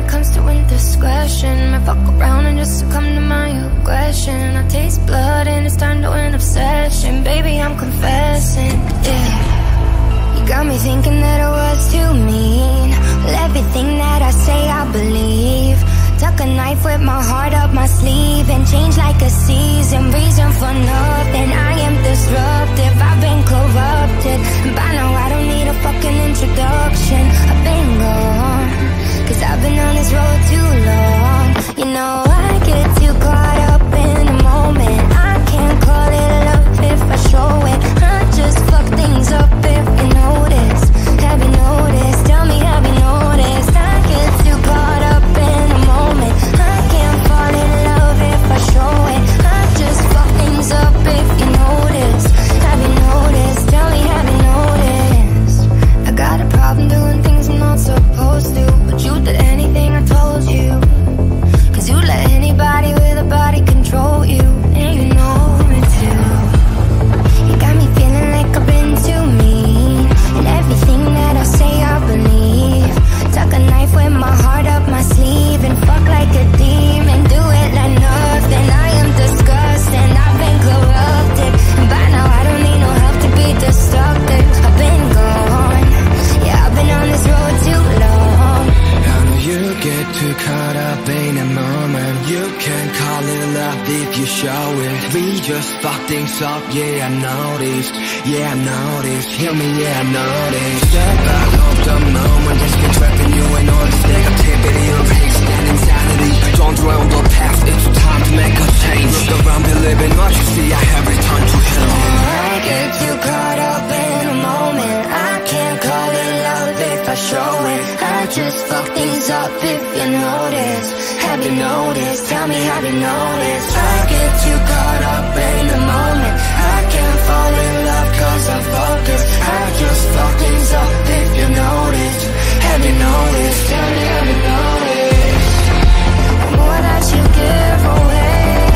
it comes to indiscretion. I fuck around and just succumb to my aggression. I taste blood and it's turned to an obsession. Baby, I'm confessing, yeah. You got me thinking that I was too mean. Well, everything that I say I believe. Tuck a knife with my heart up my sleeve and change like a season. Reason for nothing, I am disruptive. I've been corrupted, and by now I don't need a fucking introduction. I've been gone, cause I've been on this road too long. You know I get too caught up in the moment. I can't call it love if I show it. I just fuck things up if you notice. Have you noticed? Tell me, have you noticed? I get too caught up in the moment. I can't fall in love if I show it. I just fuck things up if you notice. Have you noticed? Tell me, have you noticed? I got a problem doing things I'm not supposed to, but you did anything I told you. Cause you let anybody with a body control you, and you know me too. You got me feeling like I've been too mean, and everything that I say I believe. Tuck a knife with my heart up my sleeve and fuck like a demon. Do it like nothing. I am disgusting. I've been corrupted, and by now I don't need no help to be destructive. I've been gone, yeah, I've been on this road too long. I know you get too caught up in a moment. You can call it love if you show it. We just fuck things up, yeah, I noticed. Yeah, I noticed. Hear me, yeah, I noticed. Step out of the moment, just get trapped in you and all this negativity of haste and insanity. Don't dwell on the past, it's time to make a change. Look around, believing what you see, I have returned to hell. I get too caught up in a moment. I can't call it love if I show it. I just fuck things up if you notice. Have you noticed? Tell me, have you noticed? I get too caught up in the moment. I can't fall in love cause I'm focused. I just fuck things up if you notice. Have you noticed? Tell me, have you noticed? The more that you give away,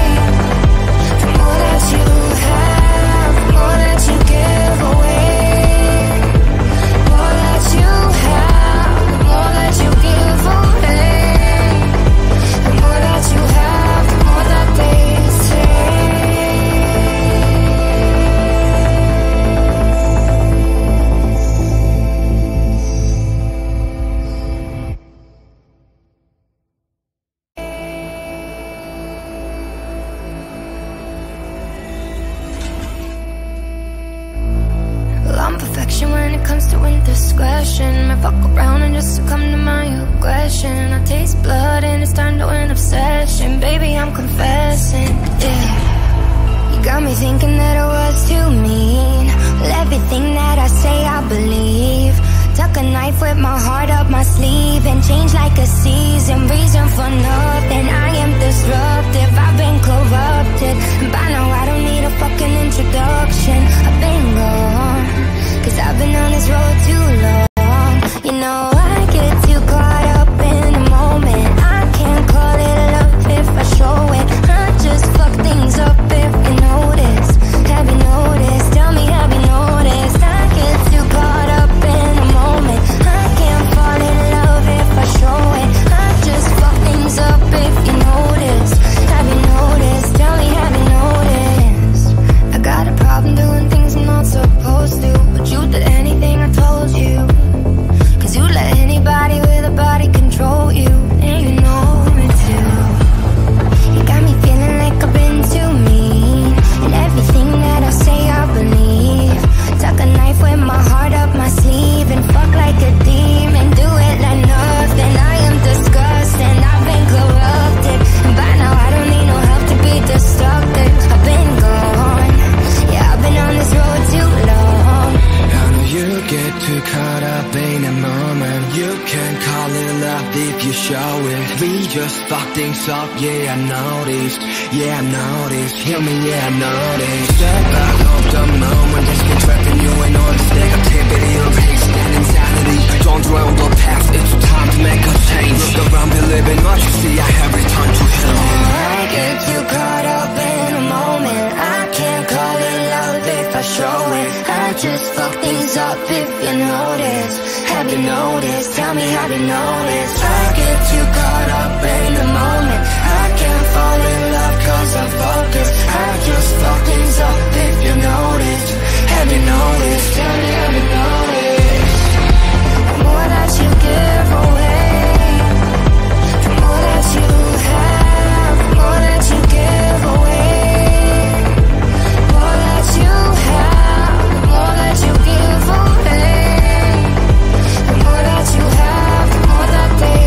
the more that you have, the more that you give away. The more that you have, the more that you give away. The more that you have, the more that they when it comes to indiscretion. I fuck around and just succumb to my aggression. I taste blood and it's turned to an obsession. Baby, I'm confessing, yeah. You got me thinking that I was too mean. Well, everything that I say I believe. Tuck a knife with my heart up my sleeve and change like a season. Reason for nothing, I am disruptive. I've been corrupted, and by now I don't need a fucking introduction. I've been gone, cause I've been on this road too long. You know I get too caught up in the moment. I can't call it love if I show it. I just fuck things up if you notice. Have you noticed? Tell me, have you noticed? I get too caught up in the moment. I can't fall in love if I show it. I just fuck things up if you notice. Have you noticed? Tell me, have you noticed? I got a problem doing things I'm not supposed to, but you did anything I told you. Cause you let anybody with a body control you, and you know me too. You got me feeling like I've been too mean, and everything that I say I believe. Tuck a knife with my heart up my sleeve and fuck like a demon. Do it like nothing. I am disgusting. I've been corrupted, and by now I don't need no help to be destructive. I've been gone, yeah, I've been on this road too long. I know you get too caught up in a moment. You can call it love if you show it. We just fuck things up, yeah, I noticed. Yeah, I noticed. Hear me, yeah, I noticed. Step out of the moment, just get trapped in you and all this negativity of haste and insanity. Don't dwell on the past, it's time to make a change. Look around, believing what you see, I have returned to hell. I get too caught up in a moment. I can't call it love if I show it. I I just fuck things up if you notice. Have you noticed? Tell me, have you noticed? I get too caught up in the moment. I can't fall in love cause I'm focused. I just fuck things up if you notice. Have you noticed? Tell me, have you noticed? The more that you give away, the more that you have, the more that you give away. The more that you have, the more that you give away. The more that you have, the more that they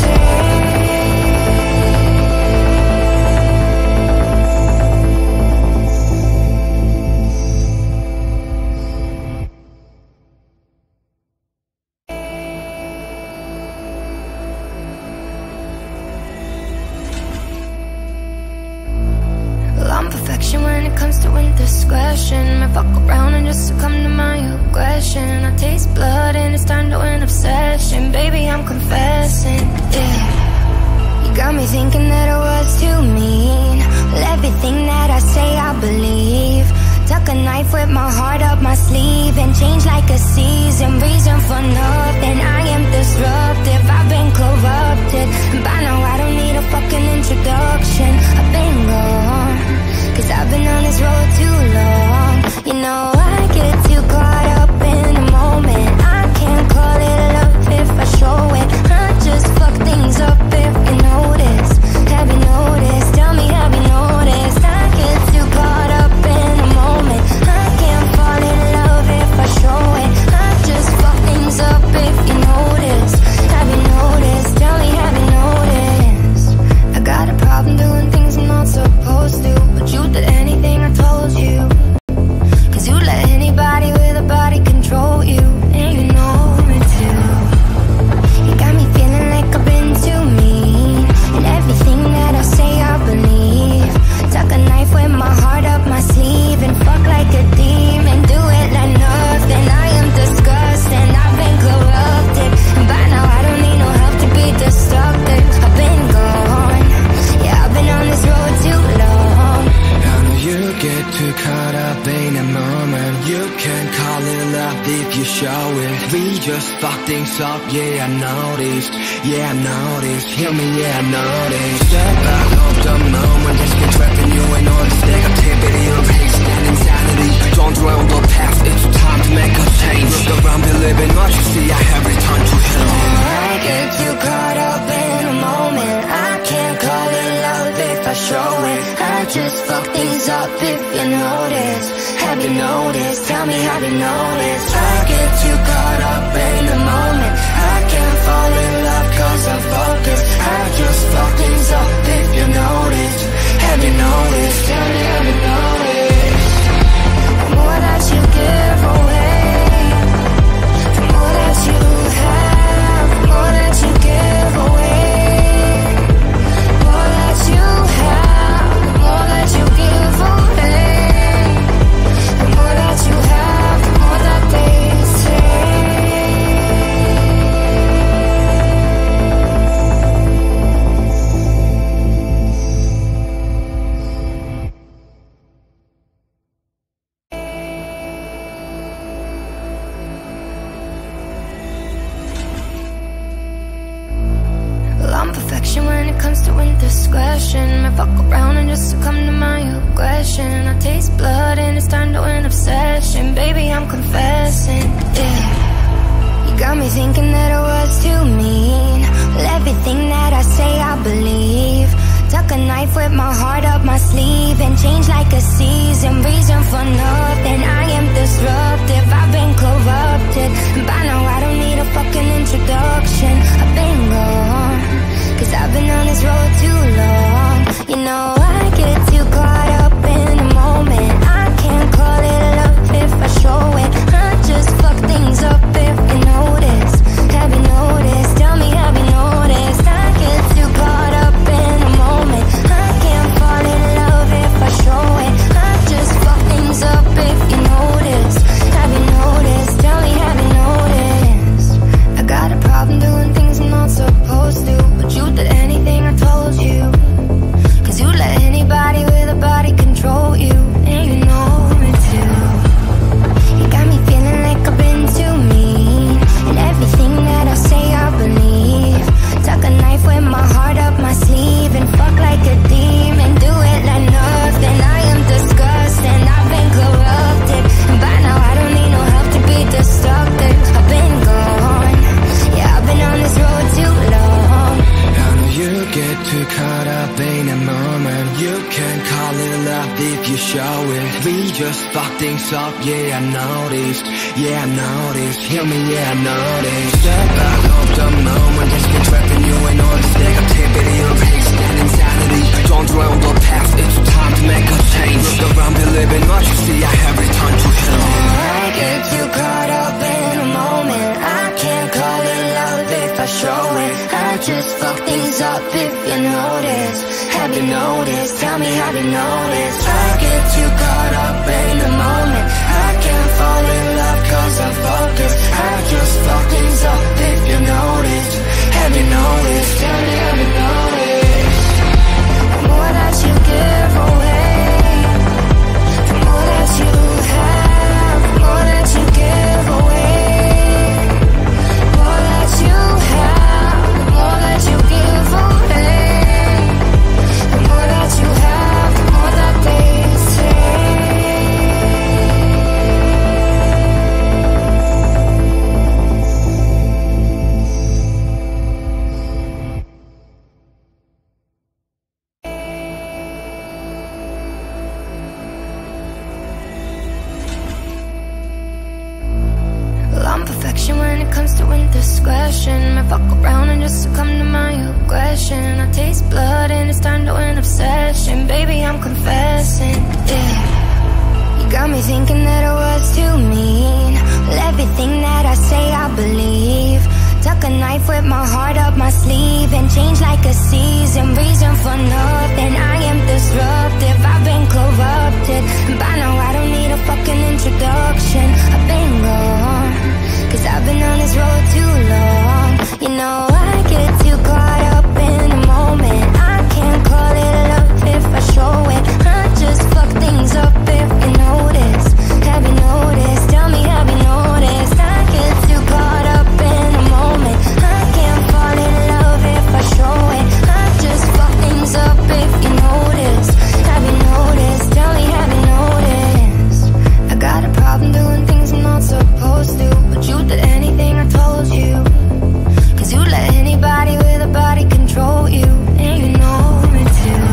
when it comes to indiscretion. I fuck around and just succumb to my aggression. I taste blood and it's time to an obsession. Baby, I'm confessing, yeah. You got me thinking that I was too mean. Well, everything that I say I believe. Tuck a knife with my heart up my sleeve and change like a season. Reason for nothing, I am disruptive. I've been corrupted, and by now I don't need a fucking introduction. I've been gone, cause I've been on this road too long. You know I get too caught up in the moment. I can't call it love if I show it. I just fuck things up if you notice. Have you noticed? Tell me, have you noticed? I get too caught up in the moment. I can't fall in love if I show it. I just fuck things up if you notice. Have you noticed? Tell me, have you noticed? I got a problem doing things I'm not supposed to, but you did anything I told you. Cause you let anybody with a body control you, and you know me too. You got me feeling like I've been too mean, and everything that I say I believe. Tuck a knife with my heart up my sleeve and fuck like a demon. Do it like nothing. I am disgusting, I've been corrupted, and by now I don't need no help to be destructive. I've been gone, yeah, I've been on this road too long. I know you get too caught up in a moment. You can call it love if you show it. We just fuck things up, yeah, I noticed. Yeah, I noticed. Hear me, yeah, I noticed. Step out of the moment that's been trapping you in all this negativity of haste and insanity. Don't dwell on the past, it's time to make a change. Look around, believe in what you see, I have returned to hell. I get too caught up in a moment. I can't call it love if I show it. I just fuck things up if you notice. Have you noticed? Tell me, have you noticed? I get too caught up in the moment. I can't fall in love cause I'm focused. I just fuck things up if you notice. Have you noticed? Tell me, have you noticed? The more that you give away, the more that you have, the more that you give away. The more that you have, the more that you give away. The more that you have, the more that they when it comes to indiscretion. I fuck around and just succumb to my aggression. I taste blood and it's time to an obsession. Baby, I'm confessing, yeah. You got me thinking that I was too mean. Well, everything that I say I believe. Tuck a knife with my heart up my sleeve and change like a season. Reason for nothing, I am disruptive. I've been corrupted, and by now I don't need a fucking introduction. I've been gone, cause I've been on this road too long. You know I get too caught up in the moment. I can't call it love if I show it. I just fuck things up if you notice. Have you noticed? Tell me, have you noticed? I get too caught up in the moment. I can't fall in love if I show it. I just fuck things up We just fuck things up, yeah, I noticed. Yeah, I noticed, hear me, yeah, I noticed. Step back of the moment, just get trapping you in all this negativity of haste and insanity. Don't dwell on the past, it's time to make a change. Look around, believing what you see, I have returned to hell. I get too caught up in a moment. I can't call it love if I show it. I just fuck things up if you notice. Have you noticed? Tell me, have you noticed? I get too caught up in the moment. I can't fall in love cause I'm focused. I just fuck things up if you notice. Have you noticed? Tell me, have you noticed? The more that you give away, the more that you have, the more that you give away. The more that you have, the more that you give away. The more that you have, the more that they when it comes to indiscretion. I fuck around and just succumb to my aggression. I taste blood and it's time to an obsession. Baby, I'm confessing, yeah. You got me thinking that I was too mean. Well, everything that I say I believe. Tuck a knife with my heart up my sleeve and change like a season. Reason for nothing, I am disruptive. I've been corrupted, and by now I don't need a fucking introduction. I've been gone, cause I've been on this road too long. You know I get too caught up in the moment. I can't call it love if I show it. I just fuck things up if you notice. Have you noticed? Tell me, have you noticed? I get too caught up in the moment. I can't fall in love if I show it. I just fuck things up if you notice. Have you noticed? Tell me, have you noticed? I got a problem doing things I'm not supposed to, but you did anything I told you. Cause you let anybody with a body control you, and you know me too.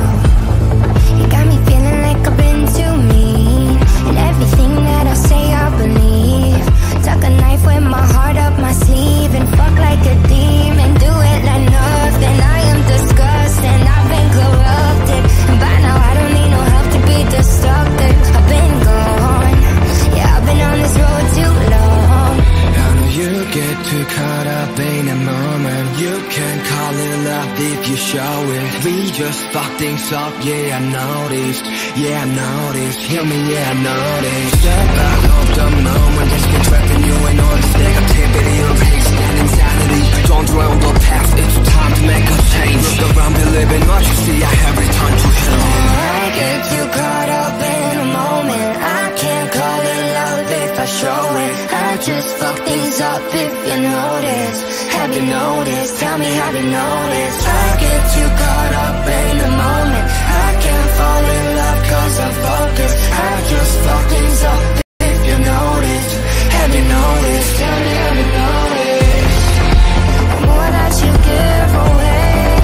You got me feeling like I've been too mean, and everything that I say I believe. Tuck a knife with my heart up my sleeve and fuck like a demon. Do it like nothing. I am disgusting, I've been corrupted, and by now I don't need no help to be destructive. I've been gone, yeah, I've been on this road too long. I know you get too caught up in a moment. You can call it love if you show it. We just fuck things up, yeah, I noticed. Yeah, I noticed, hear me, yeah, I noticed. Step back of the moment, just get trapping you in all this negativity of haste and insanity. Don't dwell on the past, it's time to make a change. Look around, believing what you see, I have returned to hell. I get too caught up in a moment. I can't call it love if I show it. I just fuck things up if you notice. Have you noticed? Tell me, have you noticed? I get too caught up in the moment. I can't fall in love cause I'm focused. I just fuck things up if you notice. Have you noticed? Tell me, have you noticed? The more that you give away,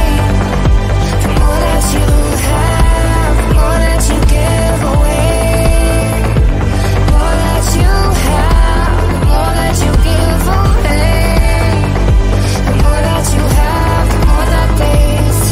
the more that you have, the more that you give away. The more that you have, the more that you give away. The more that you have, the more that they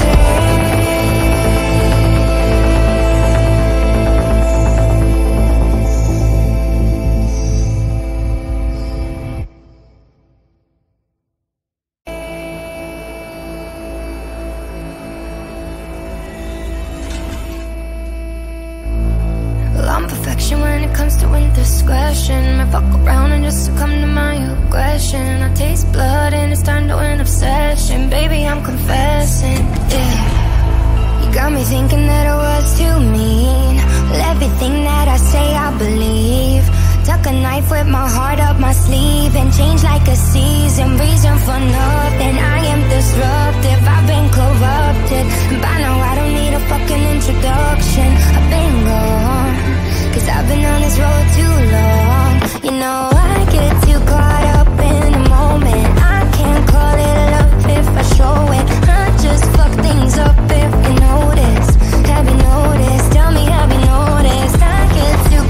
when it comes to indiscretion. I fuck around and just succumb to my aggression. I taste blood and it's time to an obsession. Baby, I'm confessing, yeah. You got me thinking that I was too mean. Well, everything that I say I believe. Tuck a knife with my heart up my sleeve and change like a season. Reason for nothing, I am disruptive. I've been corrupted, and by now I don't need a fucking introduction. I've been gone, cause I've been on this road too long. You know I get too caught up in the moment. I can't call it love if I show it. I just fuck things up if you notice. Have you noticed? Tell me, have you noticed? I get too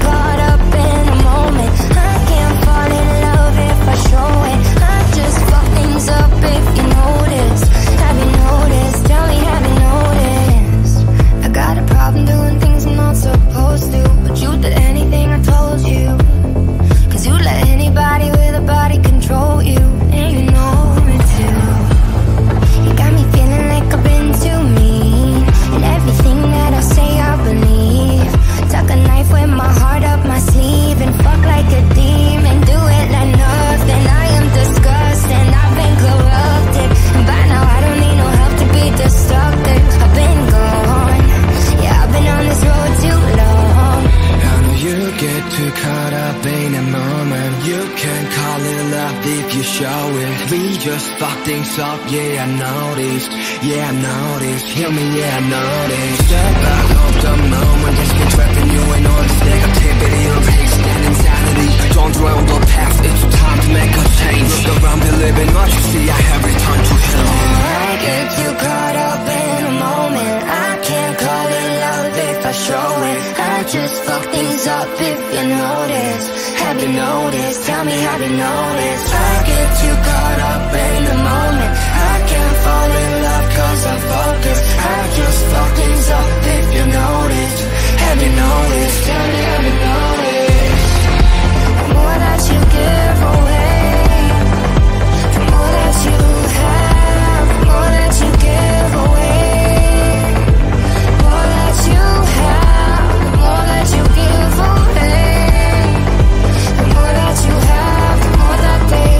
get too caught up in a moment. You can call it love if you show it. We just fuck things up, yeah I noticed. Yeah I noticed, hear me, yeah I noticed. Step back off the moment, just get trapped in you and all this negativity. Extend insanity, don't dwell on the past, it's time to make a change. Look around, believing what you see, I have returned to hell. I get too caught up in a moment. I can't call it love if I show it. I just fuck things up if you notice. Have you noticed? Tell me, have you noticed? I get too caught up in the moment. I can't fall in love cause I'm focused. I just fuck things up if you notice. Have you noticed? Tell me, have you noticed? The more that you give away, the more that you have, the more that you give away. The more that you have, the more that you give away. The more that you have, the more that they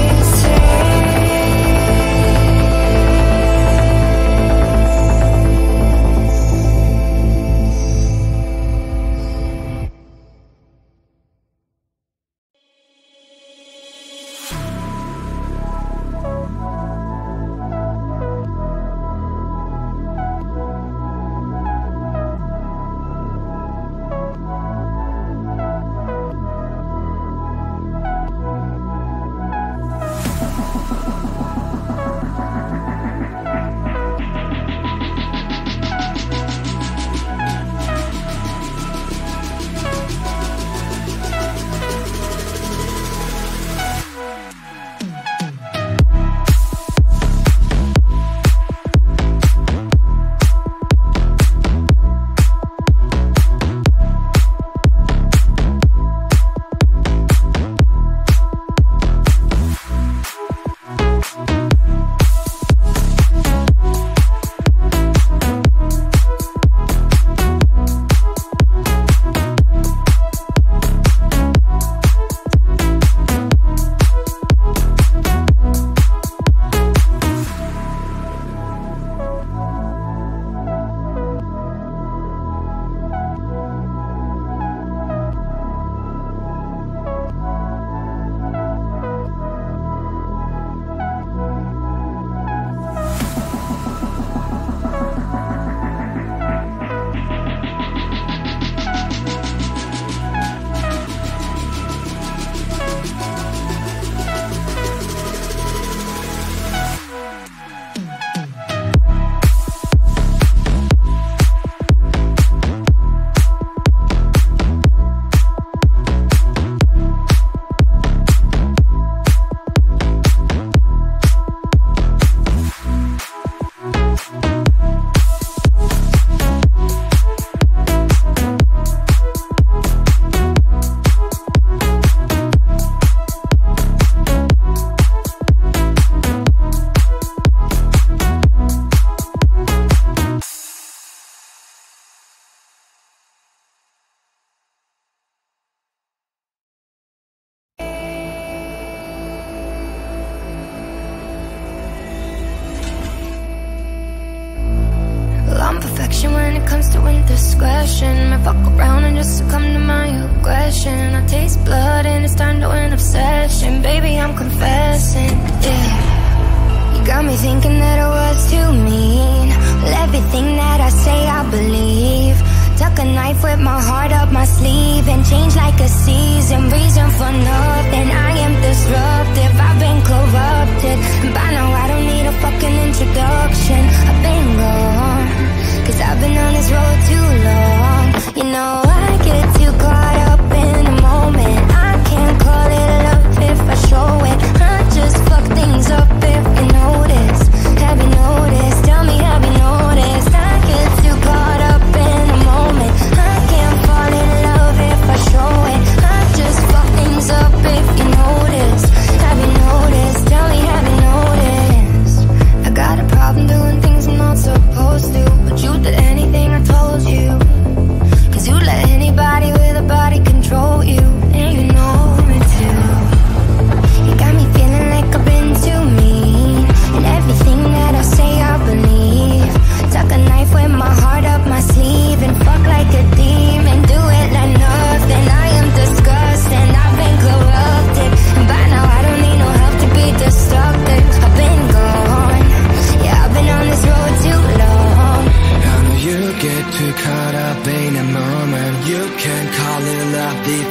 when it comes to indiscretion. I fuck around and just succumb to my aggression. I taste blood and it's time to an obsession. Baby, I'm confessing, yeah. You got me thinking that I was too mean. Well, everything that I say I believe. Tuck a knife with my heart up my sleeve and change like a season. Reason for nothing, I am disruptive. I've been corrupted, and by now I don't need a fucking introduction. I've been gone, cause I've been on this road too long. You know I get too caught up in the moment. I can't call it love if I show it. I just fuck things up if you notice. Have you noticed? Tell me, have you noticed? I get too caught up in the moment. I can't fall in love if I show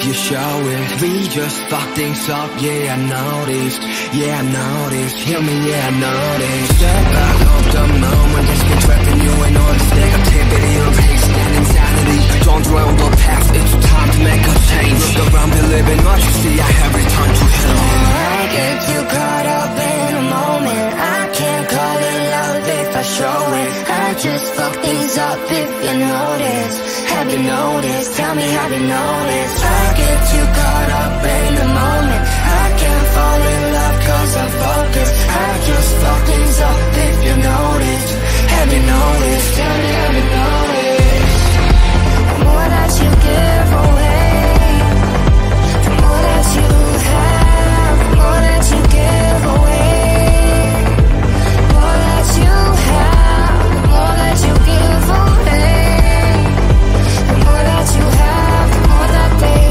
you show it. We just fuck things up, yeah I noticed. Yeah I noticed, hear me, yeah I noticed. Step out of the moment, just been trapping you in all this negativity of hate and insanity. Don't dwell on the past, it's time to make a change. Look around, believe in what you see, I have returned to hell. I get too caught up in a moment. I can't call it love if I show it. I just fuck things up if you notice. Have you noticed? Tell me, have you noticed? I get too caught up in the moment. I can't fall in love cause I'm focused. I just fuck things up if you notice. Have you noticed? Tell me, have you noticed? The more that you give away, the more that you have, the more that you give away. The more that you have, the more that you give away. The more that you have, the more that they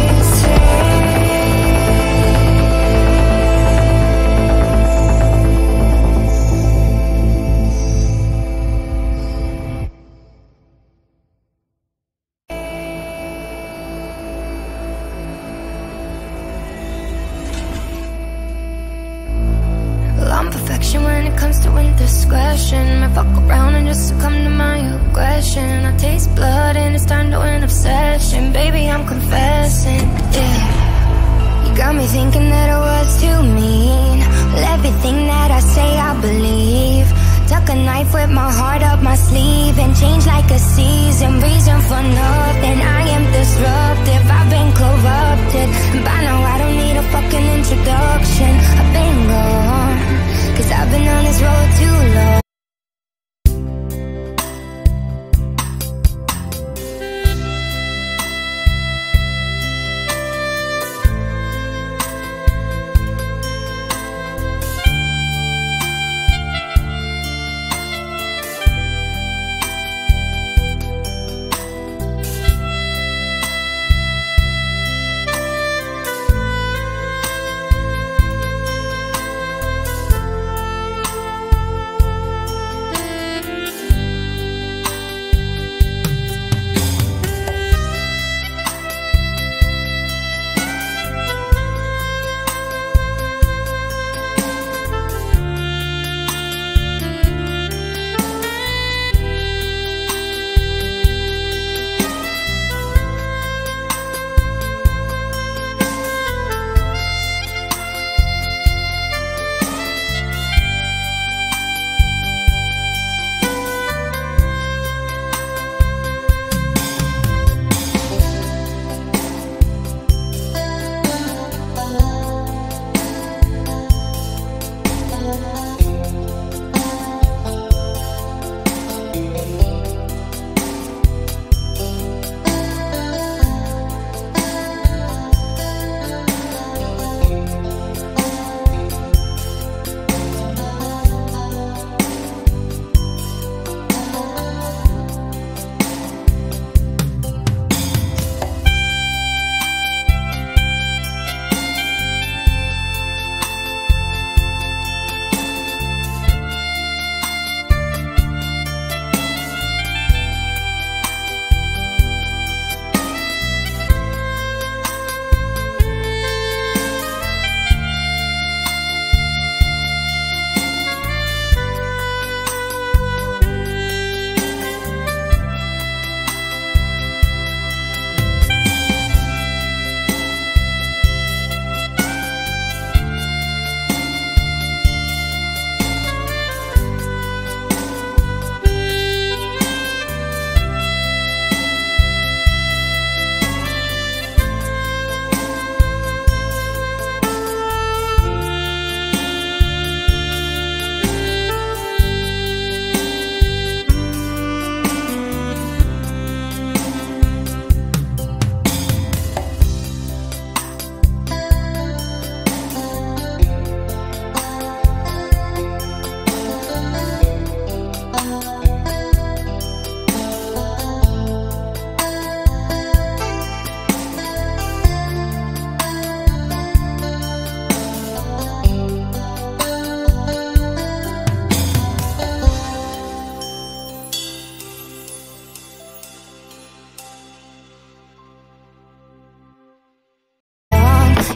when it comes to indiscretion. I fuck around and just succumb to my aggression. I taste blood and it's turned to an obsession. Baby, I'm confessing, yeah. You got me thinking that I was too mean. Well, everything that I say I believe. Tuck a knife with my heart up my sleeve and change like a season. Reason for nothing, I am disruptive. I've been corrupted, and by now I don't need a fucking introduction. I've been gone, cause I've been on this road too long.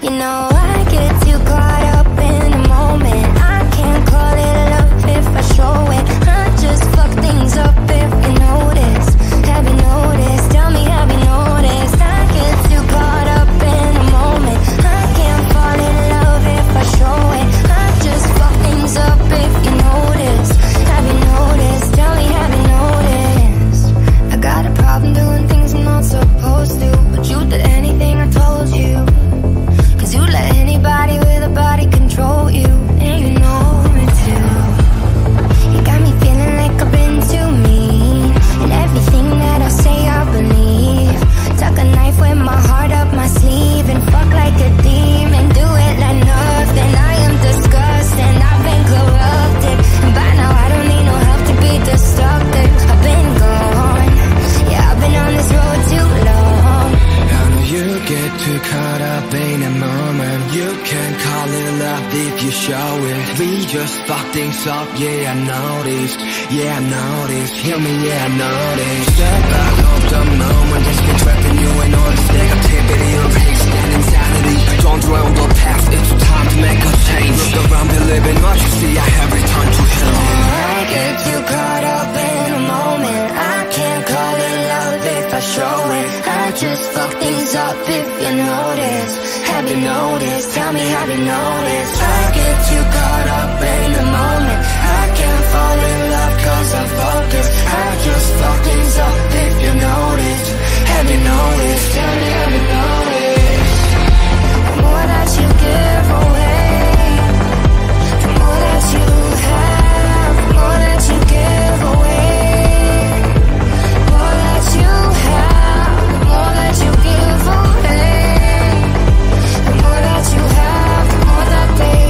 You know I get too caught up in the moment. I can't call it love if I show it. I just fuck things up if you notice. Have you noticed? Tell me, have you noticed? I get too caught up in the moment. I can't fall in love if I show it. I just fuck things up if you notice. Have you noticed? Tell me, have you noticed? I got a problem doing things I'm not supposed to, but you did anything I told you. Cause you let anybody with a body control you, and you know me too. You got me feeling like I've been too mean, and everything that I say I believe. Tuck a knife with my heart up my sleeve, and fuck like a demon, do it like nothing. I am disgusting, I've been corrupted, and by now I don't need no help to be destructive. I've been gone, yeah, I've been on this road too long. I know you get too caught up in a moment. You can call it love if you show it. We just fuck things up, yeah, I noticed. Yeah, I noticed. Hear me, yeah, I noticed. Step back of the moment, just been trapping you in all this negativity of haste and insanity. Don't dwell on the past, it's time to make a change. Look around, believe in what you see, I have returned to hell. I get too caught up in a moment. I can't call it love if I show it. I just fuck things up if you notice. Have you noticed? Tell me, have you noticed? I get too caught up in the moment. I can't fall in love cause I'm focused. I just fuck things up if you notice. Have you noticed? Tell me, have you noticed? The more that you give away, the more that you have, the more that you give away. The more that you have, the more that you give away. The more that you have, the more that they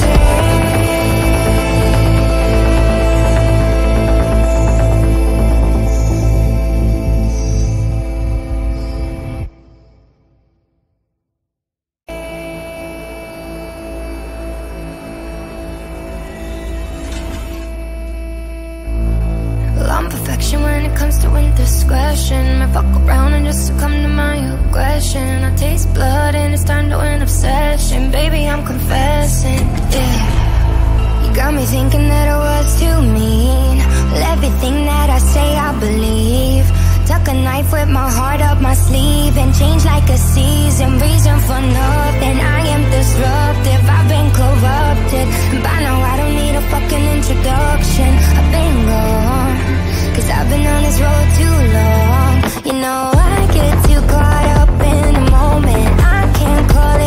when it comes to indiscretion. I fuck around and just succumb to my aggression. I taste blood and it's time to an obsession. Baby, I'm confessing, yeah. You got me thinking that I was too mean. Well, everything that I say I believe. Tuck a knife with my heart up my sleeve, and change like a season. Reason for nothing, I am disruptive. I've been corrupted, and by now I don't need a fucking introduction. I've been gone, cause I've been on this road too long. You know I get too caught up in the moment. I can't call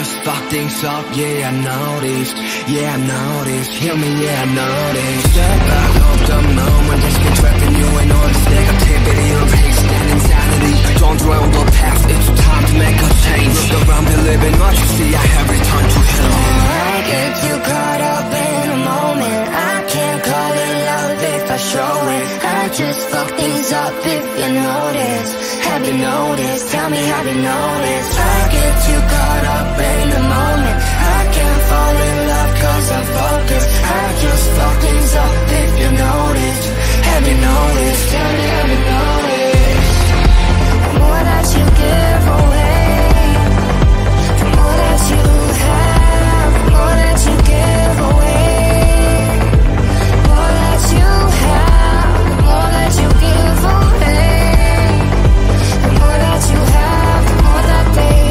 just fuck things up, yeah, I noticed. Yeah, I noticed, hear me, yeah, I noticed. Step out of the moment, just been trapping you in all this negativity of haste and insanity. Don't dwell on the past, it's time to make a change. Look around, believing what you see, I have returned to hell. I get too caught up in a moment. I can't call it love if I show it. I just fuck things up if you notice. Have you noticed? Tell me, have you noticed? I get too caught up in the moment. I can't fall in love cause I focus. I just fuck things up if you notice. Have you noticed? Tell me, have you noticed? The more that you give away, the more that you have, the more that you give away. The more that you have, the more that you give away. The more that you have, the more that they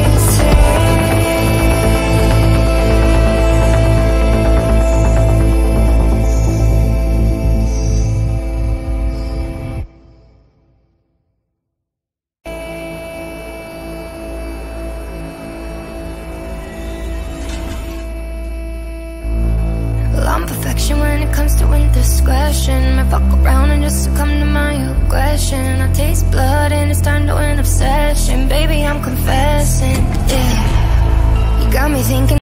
I'm perfection when it comes to indiscretion. I fuck around and just succumb to my aggression. I taste blood and it's turned to an obsession. Baby, I'm confessing, yeah. You got me thinking